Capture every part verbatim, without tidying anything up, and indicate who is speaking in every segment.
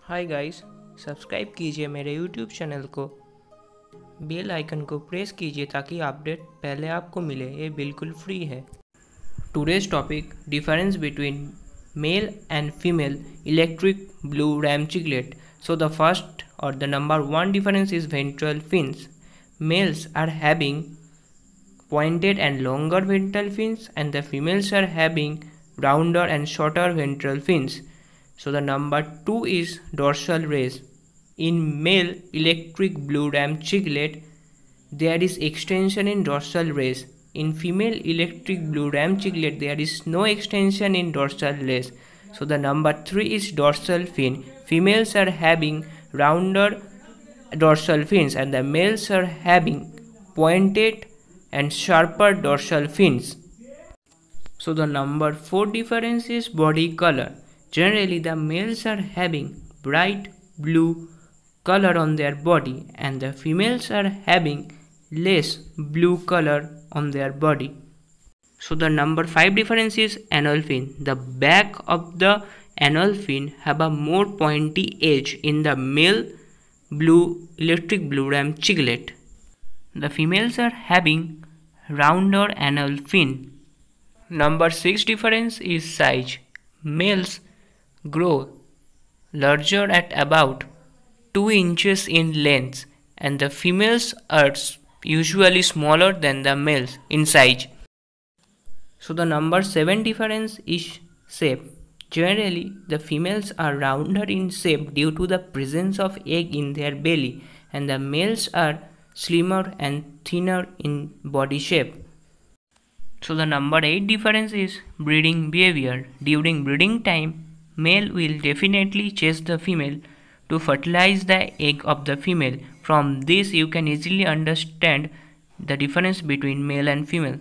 Speaker 1: Hi guys, subscribe कीजिए मेरे YouTube channel को, बेल आइकन को प्रेस कीजिए ताकि अपडेट पहले आपको मिले। ये बिल्कुल फ्री है। Today's topic difference between male and female electric blue ram cichlid. So the first or the number one difference is ventral fins. Males are having pointed and longer ventral fins and the females are having rounder and shorter ventral fins. So the number two is dorsal rays. In male electric blue ram cingulate, there is extension in dorsal rays. In female electric blue ram cingulate, there is no extension in dorsal rays. So the number three is dorsal fin. Females are having rounder dorsal fins and the males are having pointed and sharper dorsal fins. So the number four difference is body color. Generally the males are having bright blue color on their body and the females are having less blue color on their body. So the number five difference is anal fin. The back of the anal fin have a more pointy edge in the male blue electric blue ram cingulate. The females are having rounder anal fin. Number six difference is size. Males grow larger at about two inches in length and the females are usually smaller than the males in size. So the number seven difference is shape. Generally, the females are rounder in shape due to the presence of egg in their belly and the males are slimmer and thinner in body shape. So the number eight difference is breeding behavior. During breeding time, male will definitely chase the female to fertilize the egg of the female. From this you can easily understand the difference between male and female.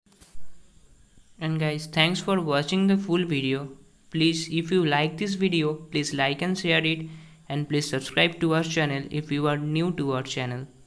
Speaker 1: And guys, thanks for watching the full video. Please, if you like this video, please like and share it, and please subscribe to our channel if you are new to our channel.